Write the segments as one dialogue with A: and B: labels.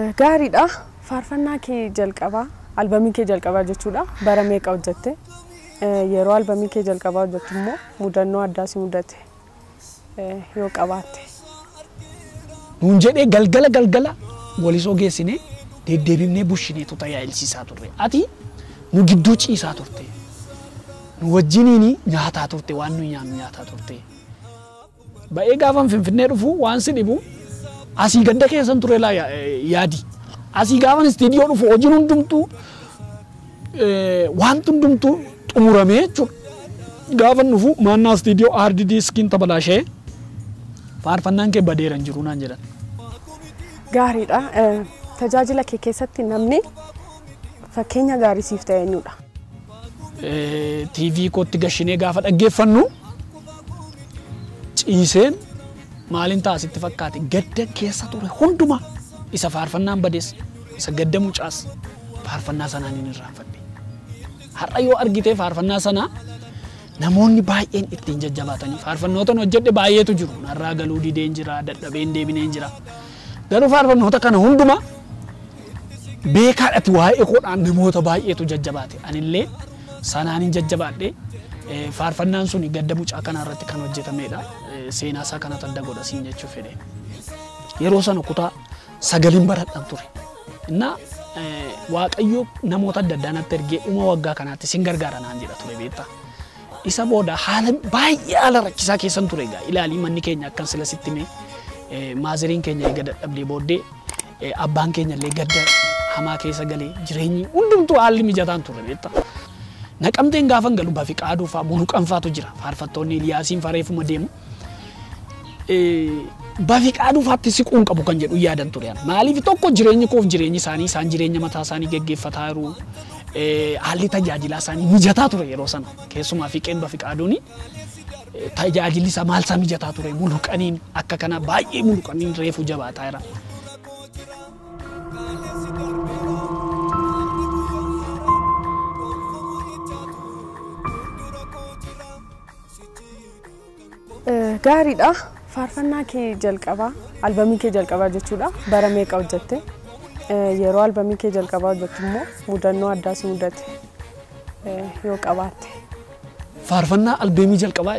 A: Gaariidha. Faarfannaa kee jalqabaa albamii kee jalqabaa jechuudha. Bara meeqa hojjette? Yeroo albamii kee jalqabaa hojjettu immoo mudannoo addaa si mudate yoo qabaatte.
B: Nuun jedhee galgala walisoo geessine deddeebifnee bushinee tajaajilsiisaa turre. Ati nu gidduu ciisaa turte. Nu wajjiniin nyaataa turte waan nu nyaannu nyaataa turte. Ba'ee gaafan Finfinnee dhufu waan si dhibu asii gadda keessan ture laa yaadi. Asii gaafan istiidiyoo dhufu hojiin hundumtuu waan hundumtuu xumuramee jechuudha. Gaafan dhufu maannaa istiidiyoo haard diiskiin tabalaashee faarfannaan kee badeera hin jiru naan jedhan.
A: Gaariidha. Tajaajila kee keessatti namni fakkeenya gaarii siif ta'e eenyudha?
B: TV kootti gashinee gaafa dhaggeeffannu ciiseen maalin taasitti fakkaate gadda keessa ture hunduma isa faarfannaan badees isa gadda mucaas faarfannaa sanaan hin irraanfadhe. Har'a yoo argite faarfannaa sana namoonni baay'een ittiin jajjabaatanii faarfannoota hojjedhe baay'eetu jiru. Narraa galuu dideen jira, dadhabeen deebineen jira. Garuu faarfannoota kana hunduma beekaadhati waa'ee koodhaan namoota baay'eetu jajjabaate. Anillee sanaan hin jajjabaadhe. Faarfannaan suni gadda mucaa kana irratti kan hojjetamedha. Seenaa isaa kana adda godha siin jechuu fedhe. Yeroo sana kutaa sagaliin baradhan ture. Innaa Waaqayyo namoota adda addaa natti ergee dhuma waggaa kanaatti sin gargaara naan jedha ture beektaa. Isa booda haala baay'ee haala rakkisaa keessan ture egaa ilaalii manni keenya akkan sila sitti mee maaziriin keenya eega dadhabdee booddee abbaan keenya illee gadda hamaa keessa galee jireenyi hundumtuu haalli mijataan ture beektaa. Naqamteen gaafan galu bafi qaaduu fa'aa muluqan fa'aatu jira. Faarfattoonni Iliyaasiin fareefuma deemu. Bafi qaaduu fa'aatti siquun qabu kan jedhu yaadan ture. Maaliif tokko jireenyi koof jireenyi isaanii isaan jireenya mataa isaanii geggeeffataa jiru. Haalli tajaajilaa isaanii mijataa ture yeroo sana. Keessumaa fiqeen bafi qaaduuni tajaajilli isaa maal isaa mijataa ture muluqaniin akka kana baay'ee muluqaniin reefu jabaataa jira. Gaariidha. Faarfannaa kee jalqabaa albamii kee jalqabaa jechuudha. Bara meeqa hojjette? Yeroo albamii kee jalqabaa hojjettu immoo mudannoo addaa si mudate yoo qabaatte. Faarfannaa albamii jalqabaa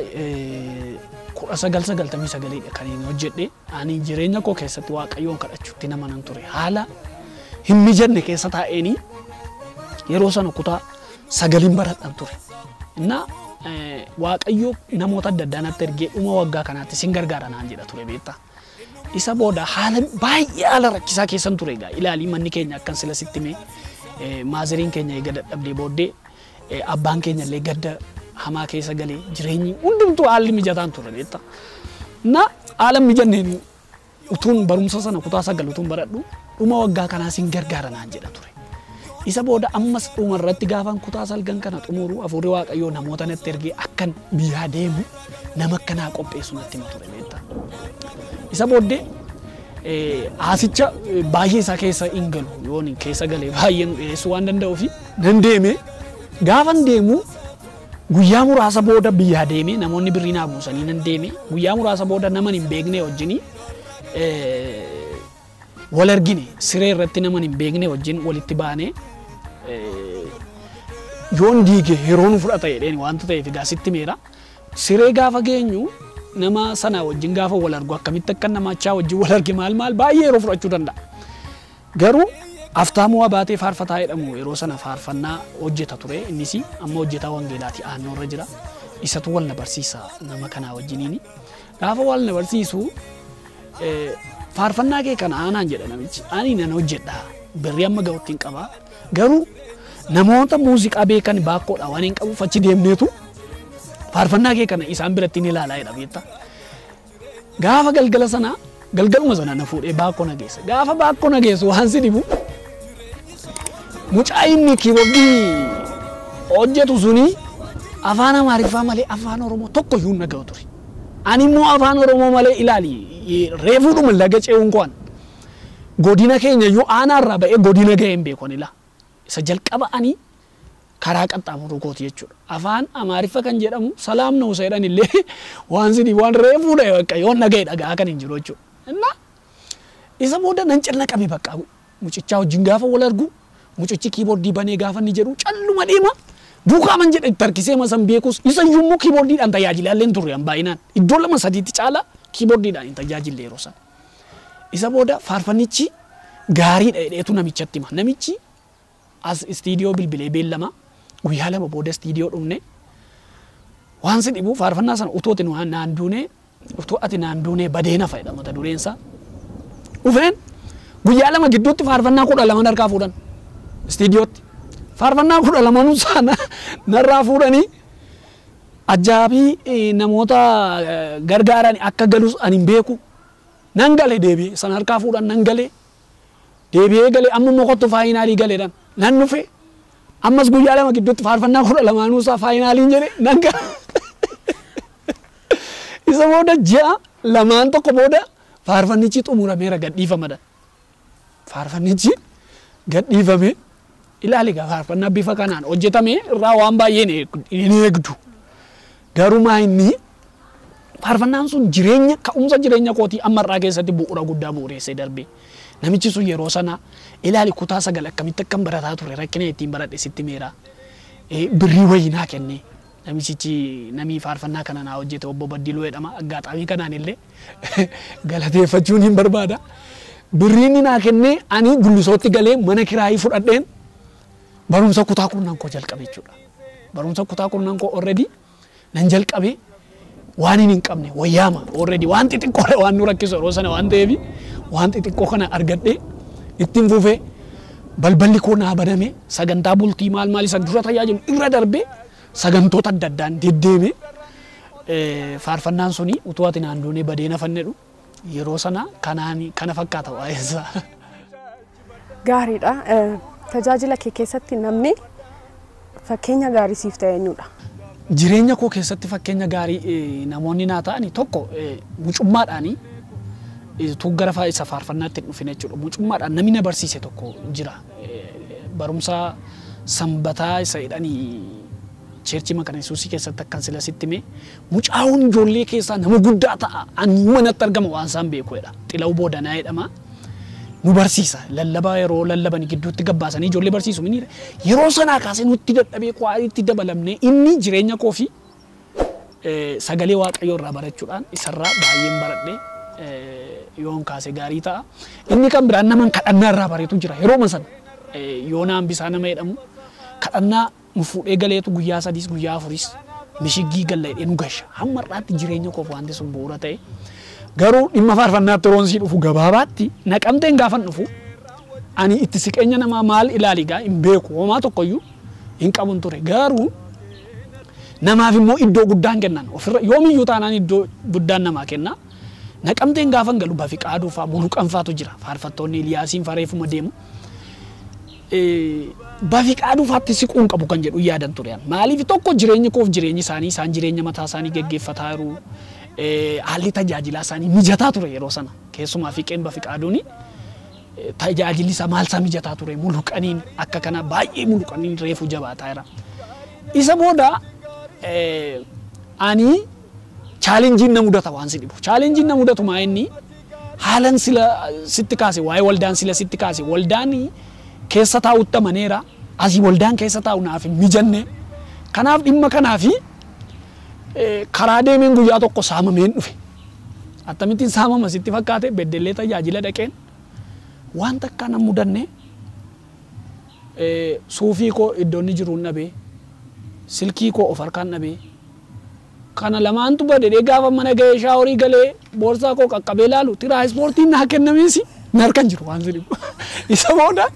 B: 1999 kan inni hojjedhe. Ani jireenya koo keessatti Waaqayyoon kadhachuutti nama nan ture. Haala hin mijanne keessa taa'eenii yeroo sana kutaa sagaliin baradhan ture. Innaa Waaqayyo namoota adda addaa natti ergee dhuma waggaa kanaatti sin gargaara naan jedha ture beektaa. Isa booda haala baay'ee haala rakkisaa keessan ture egaa ilaalii manni keenya akkan sila sitti mee maaziriin keenya eega dadhabdee booddee abbaan keenya illee gadda hamaa keessa galee jireenyi hundumtuu haalli mijataan ture beektaa. Na haala mijanneen utuun barumsa sana kutaa sagal utuun baradhu dhuma waggaa kanaa sin gargaara naan jedha ture. Isa booda ammas dhuma irratti gaafan kutaa salgan kana xumuru afurii Waaqayyoo namoota natti ergee akkan biyyaa deemu nama akkanaa qopheessu natti hima ture beektaa. Isa booddee haasicha baay'ee isaa keessa hin galu yoon keessa galee baay'ee nu dhiyeessuu waan danda'uufi nan deeme gaafan deemu guyyaa muraasa booda biyyaa deeme namoonni birrii naa buusanii nan deeme guyyaa muraasa booda nama hin beekne wajjin wal argine siree irratti nama hin beekne wajjin walitti baane yoon diige yeroo nu fudhata jedheen wanta ta'eef egaa sitti meera siree gaafa geenyu nama sana wajjin gaafa wal argu akkamitti akka namaachaa wajjin wal arge maal baay'ee yeroo fudhachuu danda'a. Garuu Aftaamuu Abaatee faarfataa jedhamu yeroo sana faarfannaa hojjeta ture innis amma hojjetaa wangeelaati aannoo irra jira. Isatu wal na barsiisa nama kanaa wajjiniini. Gaafa wal na barsiisu faarfannaa kee kana aanaan jedha namichi. Ani nan hojjedha. Birrii amma ga'utti hin qaba. Garuu namoota muuziqaa beekan baakkoodha waan hin qabuuf achi deemneetu faarfannaa kee kana isaan biratti ni ilaalaa jedha beektaa. Gaafa galgala sana galgaluma sana na fuudhee baakkoo na geessa. Gaafa baakkoo na geessu waan si dhibu mucaa inni kiiboordii hojjetu suni afaan Amaariffaa malee afaan Oromoo tokko iyyuu na ga'u ture. Ani immoo afaan Oromoo malee ilaali reefuudhuma laga ce'uun ko'an godina keenya iyyuu aanaarraa ba'ee godina ga'een beekon ilaa. Isa jalqaba ani karaa qaxxaamuruu kooti jechuudha. Afaan Amaariffa kan jedhamu salaam na usaydhan illee waan sidii waan reefuudha yoo naga'e dhagaa kan hin jiru jechuudha. Isa booda nan cirna qabe bakka mucichaa wajjin gaafa wal argu mucichi kiiboordii banee gaafa inni jedhu calluma deema duukaa man jedhe tarkisee masan beekus isa yommuu kiiboordiidhaan tajaajilaalleen turre baay'inaan iddoo 2-3 caala kiiboordiidhaan hin tajaajille yeroo sana. Isa booda faarfannichi gaariidha jedheetu namichatti hima. Namichi as istiidiyoo bilbilee beellama guyyaa 2 booda istiidiyoo dhumne waan si dhibu faarfannaa sana utuu ati naan duunee badeena fayyada mata dureensa. Ufeen guyyaa 2 gidduutti faarfannaa 12 harkaa fuudhan istiidiyootti. Faarfannaa 12 sana narraa fuudhanii ajaabii namoota gargaaran akka galus ani hin beeku. Nan galee deebi'ee sana harkaa fuudhan nan galee deebi'ee galee amma mokottu faayinaalii galeedhaan nan dhufe ammas guyyaa 2 gidduutti faarfannaa 12 isaa faayinaaliin jedhe nan gala. Isa booda ji'a 2 booda faarfannichi xumurameera gadhiifamaadha. Faarfannichi gadhiifame ilaali gaa faarfannaa bifa kanaan hojjetame irraa waan baay'een hin eegdu. Garumaa inni faarfannaan sun ka'umsa jireenya kootii amma irraa keessatti bu'uura guddaa bu'uureessee darbe. Namichi sun yeroo sana ilaali kutaa 9 akkamitti akkam barataa ture rakkina ittiin baradhe sitti meera. Birrii wayinaa kenne. Namni faarfannaa kana naa hojjete obbo Baddiluu jedhama. Aggaxaamii kanaan illee galateeffachuun hin barbaada. Birrii inni naa kenne ani gullisootti galee mana kiraayii fudhadheen barumsa kutaa 10 koo jalqabe jechuudha. Barumsa kutaa 10 koo already nan jalqabe waan hin qabne wayyaama already waan xixiqqoo waan nu rakkisu yeroo sana waan ta'eef waan xixiqqoo kana argadhee ittiin fufee balballi koo naa baname sagantaa bultii maal isa dura tajaajilu irra darbee sagantoota adda addaan deddeeme faarfannaan suni utuu ati naan duunee badeena fannedhu yeroo sana kana fakkaata waa'eessa.
A: Gaariidha. Tajaajila kee keessatti namni fakkeenya gaarii siif ta'e eenyudha?
B: Jireenya koo keessatti fakkeenya gaarii namoonni naa ta'ani tokko mucummaadhaani gara isa faarfannaatti hin dhufine jechuudha. Mucummaadhaan namni na barsiise tokko jira. Barumsa sanbataa isa jedhanii cheerchii Makana Yesuusii keessatti akkan sila sitti mee mucaa'uun ijoollee keessaa nama guddaa ta'a. Ani manatti argama waan isaan beekuudha. Xilawu Boodanaa jedhama. Nu barsiisa. Lallabaa yeroo lallaban gidduutti gabbaasanii ijoollee barsiisu miniidha. Yeroo sanaa kaasee nutti dadhabee kwaalitti dabalamne inni jireenya koo fi sagalee Waaqayyoo irraa barachuudhaan isarraa baay'een baradhee yoon kaase gaarii ta'a. Inni kan biraan nama kadhannaa irraa bareetu jira. Yeroo sana Yoonaan Bisaa nama jedhamu kadhannaa nu fuudhee galeetu guyyaa 3 guyyaa 4 mishiggii galleedhee nu gasha. Hamma har'aatti jireenya koof wanti sun bu'uura ta'e. Garuu dhimma faarfannaatti yeroon sii dhufu gabaabaatti naqamteen gaafan dhufu ani itti siqeenya namaa maal ilaaligaa hin beeku homaa tokkoyyuu hin qabun ture. Garuu namaaf immoo iddoo guddaan kennan ofirra yoomiyyuu taanaan iddoo guddaan namaa kenna. Naqamteen gaafan galu Bafiqaaduu fa'aa Muluqan fa'aatu jira. Faarfattoonni Eliyaasiin fareefuma deemu. Bafiqaaduu fa'aatti siquun qabu kan jedhu yaadan ture. Maaliif tokko jireenyi koof jireenyi isaanii isaan jireenya mataa isaanii geggeeffataa jiru. Haalli tajaajilaa isaanii mijataa ture yeroo sana. Keessumaa Fiqeen Bafiqaaduuni tajaajilli isaa maal isaa mijataa ture. Muluqaniin akka kana baay'ee Muluqaniin reefu jabaataa jira. Isa booda ani chaalenjiin na mudata waan si dhibu. Chaalenjiin na mudatu maa inni haalan sila sitti kaase waa'ee waldaan sila sitti kaase waldaan keessa taa'utti amaneera. Asii waldaan keessa taa'u naaf hin mijanne. Kanaaf dhimma kanaafi karaa deemeen guyyaa tokko saamameen dhufe. Akkamittiin saamama sitti fakkaate beddellee tajaajila dhaqeen waan takka na mudanne suufii koo iddoo inni jiru dhabee silkii koo of harkaan dhabee kana lamaantu badee gaafa mana ga'ee shaaworii galee boorsaa koo qaqqabee laalu tiraanspoortiin naa kennameesi na harkaan jiru waan jedhu. Isa booda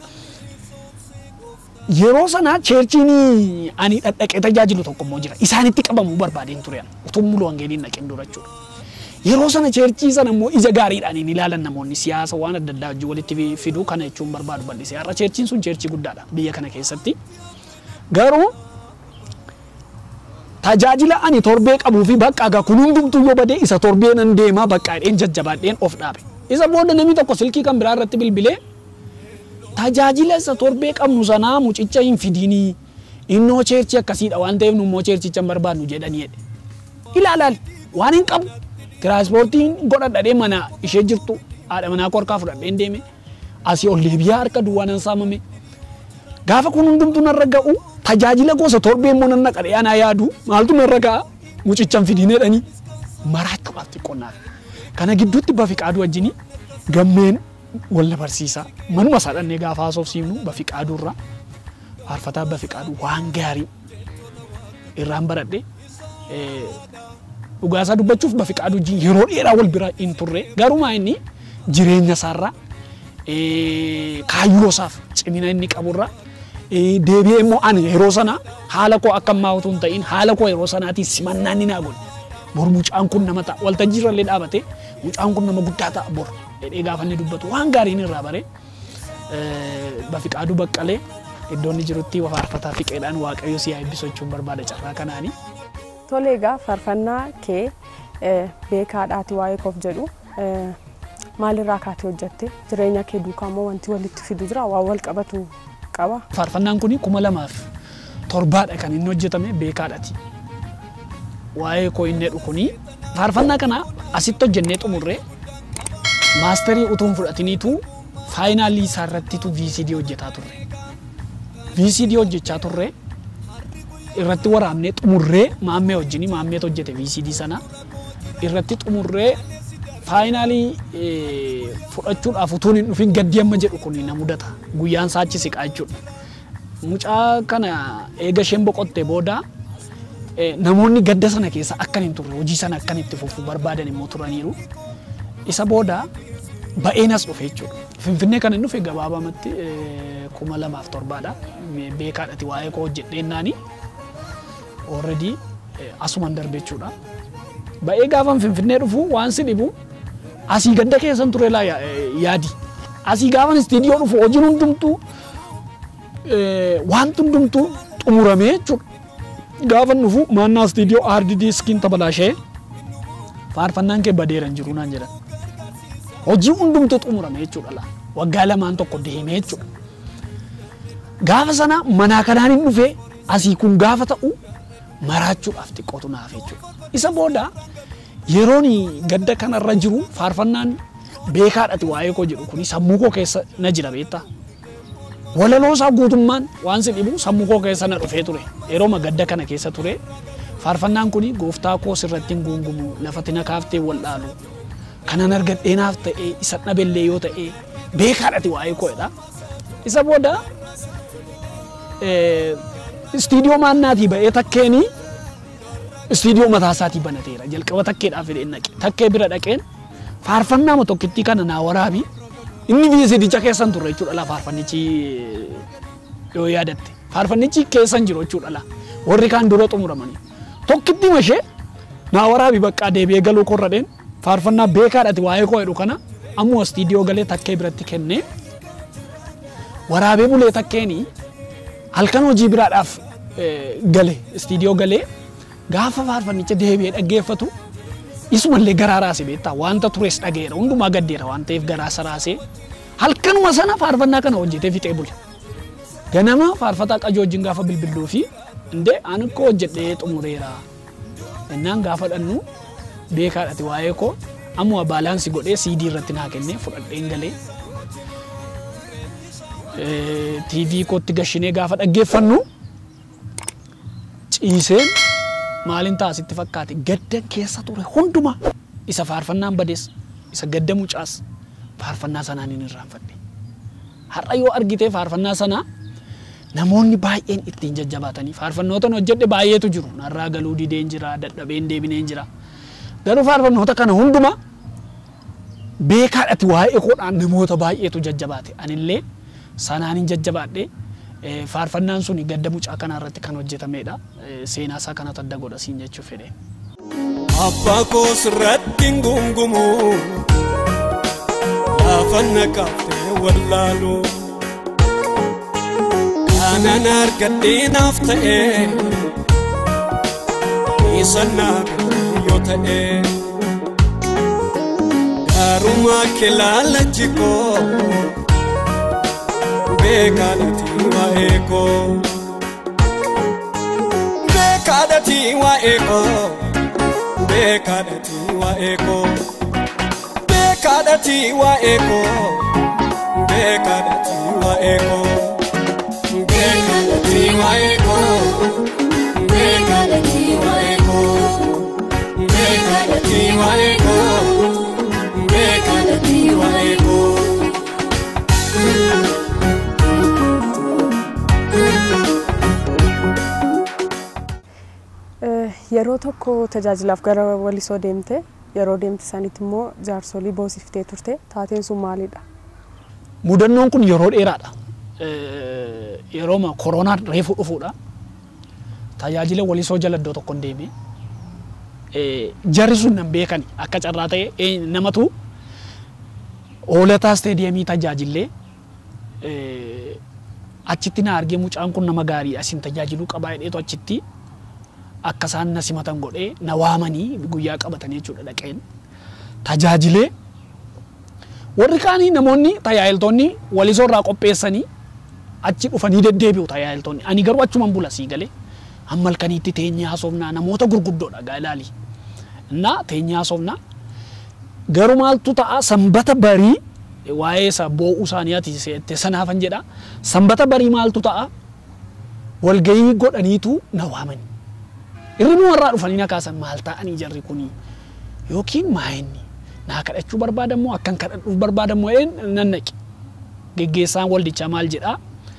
B: yeroo sana cheerchiin ani dhaqee tajaajilu tokko immoo jira. Isaanitti qabamuu barbaadeen ture utuu mulu wangeeliin dhaqeen dura jechuudha. Yeroo sana cheerchii sana immoo ija gaariidhaan hin ilaalan namoonni siyaasa waan adda addaa wajjin walitti fiduu kana jechuun barbaadu bal'ise. Har'a cheerchiin sun cheerchii guddaadha biyya kana keessatti. Garuu tajaajila ani torbee qabuu fi bakka agaa kun hundumtuu yoo badee isa torbee nan deemaa bakka dheen jajjabaadheen of dhaabe. Isa booda namni tokko silkii kan biraa irratti bilbilee tajaajila isa torbee qabnu sanaa mucicha hin fidinii innoo cheerchi akkasiidha waan ta'eef nu immoo cheerchicha barbaadnu jedhanii jedhe. Ilaalaal waan hin qabu tiraanspoortiin godhadhadhee mana ishee jirtu haadha manaa korkaa fudhadheen deeme asii ol deebi'aa harka duwwaanan saamame. Gaafa kun hundumtuu narra ga'u tajaajila gosa torbee immoo nan naqadhe anaa yaadu maaltu narra ga'a mucichaan fidineedhanii maraachuudhaaf xiqqoonnaaf. Kana gidduutti Bafiqaaduu wajjin gammeen wal barsiisaa manuma sadhannee gaafa haasofsiifnu Bafiqaaduurraa faarfataa Bafiqaaduu waan gaarii irraan baradhe dhugaasaa dubbachuuf Bafiqaaduu wajjin yeroo dheeraa wal bira hin turre garumaa inni jireenya isaarraa kaayyoo isaaf cimina inni qaburraa deebi'ee immoo ani yeroo sana haala koo akka ammaa utuu hin ta'in haala koo yeroo sanaatiin simannaan ni naa godhe. Bor mucaan kun nama ta'a waltajjii irrallee dhaabate mucaan kun nama guddaa ta'a bor jedhee gaafa inni dubbatu waan gaariin irraa bare Bafiqaaduu Baqqalee iddoo inni jirutti faarfataa fiqeedhaan Waaqayyo si haa eebbisu jechuun barbaada carraa kanaani.
A: Tole egaa faarfannaa kee beekaadhaati waa'ee koof jedhu maalirraa kaatee hojjette jireenya kee duukaa immoo wanti walitti fidu jira waan wal qabatu qaba. Faarfannaan kun 2007 kan inni hojjetame beekaadhaati. Waa'ee koo inni jedhu kuni faarfannaa kana asitti hojjennee xumurree maasterii utuun fudhatiniitu faayinaalii isaa irrattitu VCD hojjetaa turre. VCD hojjechaa turre irratti waraabnee xumurree maammee wajjin maammeet hojjete VCD sana irratti xumurree faayinaalii fudhachuudhaaf utuun hin dhufin gaddi amma jedhu kun na mudata guyyaan saachi siqaa jechuudha. Mucaa kana eega isheen boqotte booda namoonni gadda sana keessa akkan hin turre hojii sana akkan itti fufuu barbaadan immoo turaniiru. Isa booda ba'eenas dhufe jechuudha. Finfinnee kan inni dhufe gabaabamatti 2007dha. Beekaadhaati waa'ee koo hojjedheennaani already asuman darbe jechuudha. Ba'ee gaafan Finfinnee dhufu waan si dhibu asii gadda keessan ture laa yaadi. Asii gaafan istiidiyoo dhufu hojiin hundumtuu waan hundumtuu xumuramee jechuudha. Gaafan dhufu maannaa istiidiyoo hard diskiin tabalaashee faarfannaan kee badeeran jiru naan jedhan. Hojii hundumtuu xumuramee jechuudha laa. Waggaa lamaan tokko deemee jechuudha. Gaafa sana manaa kanaan hin dhufee asii kun gaafa ta'u maraachuudhaaf xiqqootu naaf jechuudha. Isa booda yeroon gadda kanarra jiru faarfannaan beekaadhaati waa'ee koo jedhu kuni sammuu koo keessa na jira beektaa. Walaloo isaa guutummaan waan si dhibu sammuu koo keessa na dhufee ture. Yerooma gadda kana keessa ture faarfannaan kuni gooftaa koo sirratti hin guungumu lafatti na kaaftee wal dhaalu kanan argadheenaaf ta'ee isa dhabellee yoo ta'ee beekaadhaati waa'ee koo jedha. Isa booda istiidiyoo maannaatii ba'ee takkeeni istiidiyoo mataa isaatii banateera jalqaba takkeedhaaf fedhee naqe takkee bira dhaqeen faarfannaa tokkittii kana naa waraabi inni VCDcha keessan turre jechuudha la faarfannichi yoo yaadatte faarfannichi keessan jiru jechuudha la warri kaan dura xumuramanii tokkittii mashee naa waraabi baqqaa deebi'ee galuu korradheen faarfannaa beekaadhaati waa'ee koo jedhu kana ammoo istiidiyoo galee takkee biratti kennee waraabee bulee takkeeni halkan hojii biraadhaaf gale istiidiyoo galee gaafa faarfannicha deebi'ee dhaggeeffatu isumallee garaa raasee beektaa wanta tures dhageera hundumaa gaddeera waan ta'eef garaa saraasee halkanuma sana faarfannaa kana hojjetee fixee bule. Ganama faarfataa qajoo wajjin gaafa bilbilluu fi indee ani koo hojjedhee xumureera. Innaan gaafa dhannu beekaadhaati waa'ee koo ammoo baalaansi godhee CD irratti naa kennee fudhadheen galee TV kootti gashinee gaafa dhaggeeffannu ciiseen maalin taasitti fakkaate gadda keessa ture hunduma isa faarfannaan badees isa gadda mucaas faarfannaa sanaan hin irraanfadhe. Har'a yoo argite faarfannaa sana namoonni baay'een ittiin jajjabaatanii faarfannoota hojjedhe baay'eetu jiru narraa galuu dideen jira dadhabeen deebineen jira. Garuu faarfannoota kana hunduma beekaadhaati waa'ee koodhaan namoota baay'eetu jajjabaate anillee sanaan hin jajjabaadhe. Faarfannaan suni gadda mucaa kana irratti kan hojjetamedha. Seenaa isaa kanatu adda godha siin jechuu fedhe.
C: Abbaa koo sirratti hin guungumu lafa na kaaftee wallaalu kanan argadhee naaf ta'ee isa naaf yoo ta'ee gaarummaa kee laalachi koo beekaadhaati waa'ee koo beekaadhaati waa'ee koo beekaadhaati waa'ee koo beekaadhaati waa'ee koo beekadhati waa'ee koo beekadhati waa'ee koo beekadhati waa'ee koo beekadhati waa'ee koo beekadhati waa'ee koo.
A: Yeroo tokko tajaajilaaf gara Walisoo deemte yeroo deemte sanitti immoo jaarsolii boosiftee turte taateen sun maalidha?
B: Mudannoon kun yeroo dheeraadha. Yeroo koronaan reefu dhufuudha. Tajaajila Walisoo jala iddoo tokko hin deeme. Jarri sun nan beekani akka carraa ta'e namatu Hoolataa Isteediyamii tajaajillee achitti na argee mucaan kun nama gaarii asin tajaajiluu qabaa jedheetu achitti akka isaan na simatan godhee na waamanii guyyaa qabatanii jechuudha dhaqeen tajaajilee warri kaanii namoonni tajaajiltoonni Walisoo irraa qopheessanii achi dhufanii deddeebi'u tajaajiltoonni ani garuu achuman bula sii galee amma halkaniitti teenyee haasofnaa namoota gurguddoodha gaa ilaali na teenyee haasofnaa garuu maaltu ta'a sanbata barii waa'ee isa boo'uu isaaniitii seette sanaafan jedha sanbata barii maaltu ta'a walgahii godhaniitu na waamanii irrimu warraa dhufanii na kaasan maal ta'anii jarri kuni yookiin maayinni naa kadhachuu barbaadamoo akkan kadhadhuuf barbaadamoo nan naqi geggeessaan waldichaa maal jedhaa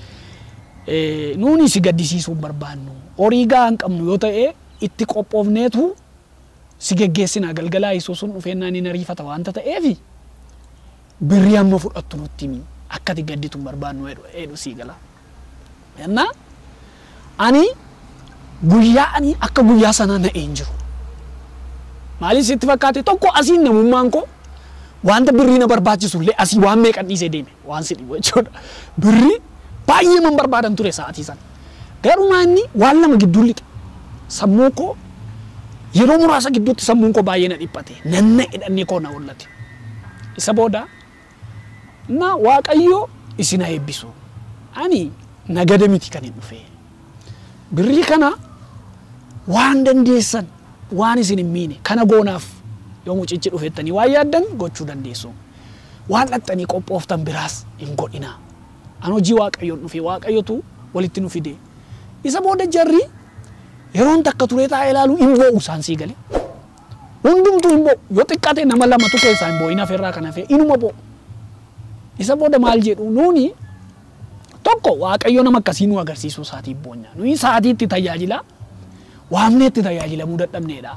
B: nuuni si gaddisiisuu barbaannu horii gahaa hin qabnu yoo ta'e itti qophoofneetu si geggeessinaa galgalaa Isuusun dhufeennaan hin ariifata waanta ta'eefi birrii amma fudhattu nutti himi akkati gadditu hin barbaannu jedhu sii gala yennaa ani guyyaa ani akka guyyaa sanaa na een jiru maaliif sitti fakkaate tokko asiin namummaan koo wanta birrii na barbaachisullee asii waan meeqan dhiisee deeme waan si dhibu jechuudha birrii baay'ee man barbaadan ture sa'aatii sana garuu inni waan lama gidduu lixe sammuu koo yeroo muraasa gidduutti sammuun koo baay'ee na dhiphate nanna hidhannee koo na hollate isa booda na Waaqayyo isin haa eebbisu ani nagada miti kan hin dhufe birrii kana waan dandeessan waan isin hin miine kana goonaaf yoo mucichi dhufettanii waan yaaddan gochuu dandeessu waan dhaxxanii qophooftan biraas hin godhina an hojii Waaqayyoon dhufe Waaqayyotu walitti nu fide isa booda jarri yeroon takka turee taa'ee ilaalu hin boo'u isaan sii gale hundumtuu hin boo'u yoo xiqqaate nama lamatu keessaa hin boo'in hafeerraa kan hafe inuma boo'u isa booda maal jedhu nuuni tokko Waaqayyo nama akkasii nu agarsiisuu isaatiif boonya nuyi sa'aatiitti tajaajila waamneetti tajaajilamuu dadhabneedha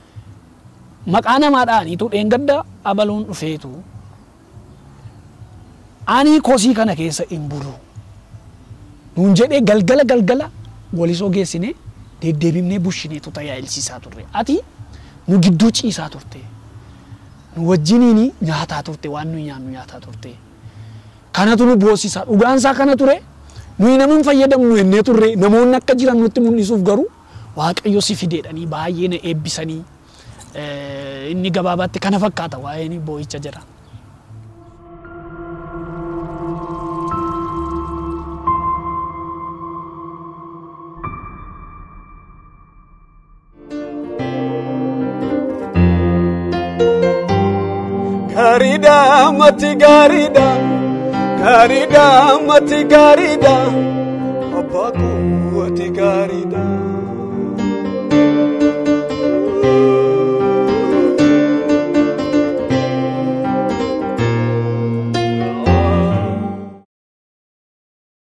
B: maqaa namaadhaaniitu dheengadda abaluun dhufeetu ani kosii kana keessa hin bulu nuun jedhee galgala Walisoo geessine deddeebifnee bushineetu tajaajilsiisaa turre ati nu gidduu ciisaa turte nu wajjiniin nyaataa turte waan nuyi nyaannu nyaataa turte kanatu nu boosisaa dhugaansaa kana ture nuyi namuun fayyadamnu jennee turre namoonni akka jiran nutti mul'isuuf garuu Waaqayyo si fideedhanii baay'ee na eebbisanii inni gabaabaatti kana fakkaata waa'een boo'icha jira.
C: Garida mati garida mati garida abaku mati garida